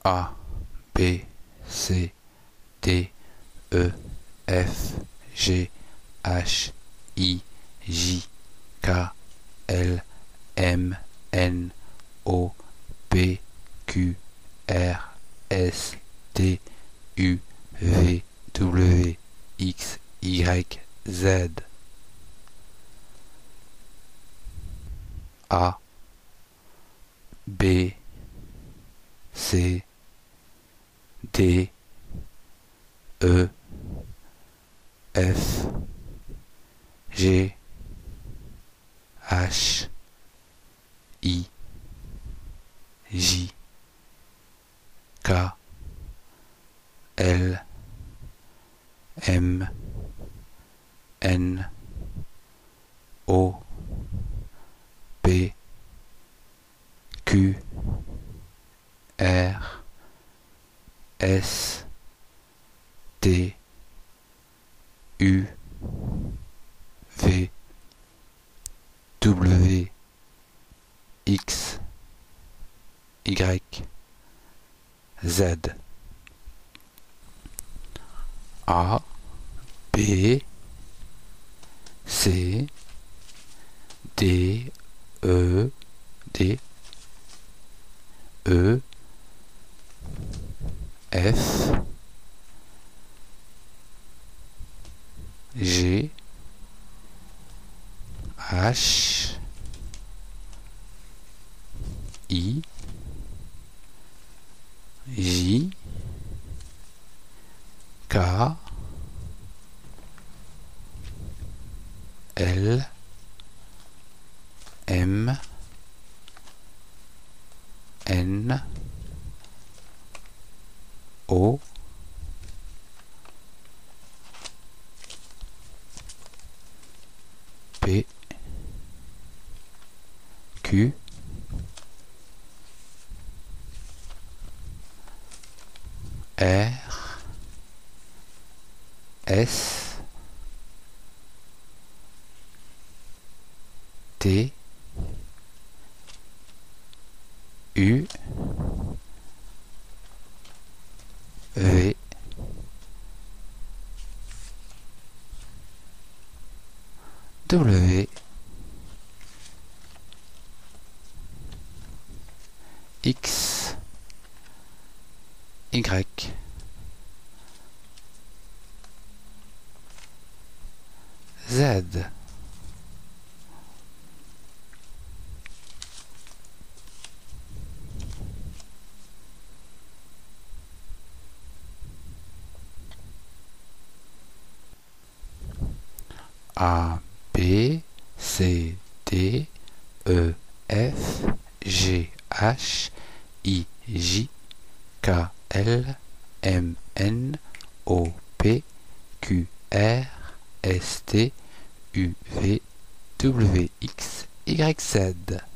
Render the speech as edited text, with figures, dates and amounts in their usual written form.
A, B, C, D, E, F, G, H, I, J, K, L, M, N, O, P, Q, R, S, T, U, V, W, X, Y, Z. A, B, C, D, E, F, G, H, I, J, K, L, M, N, O, P, Q, R, S, T, U, V, W, X, Y, Z. A, B, C, D, E, D, E, F, G, H, I, J, K, L, M, N, O, P, Q, R, S, T, U, V, W, X, Y, Z. A, B, C, D, E, F, G, H, I, J, K, L, M, N, O, P, Q, R, S, T, U, V, W, X, Y, Z.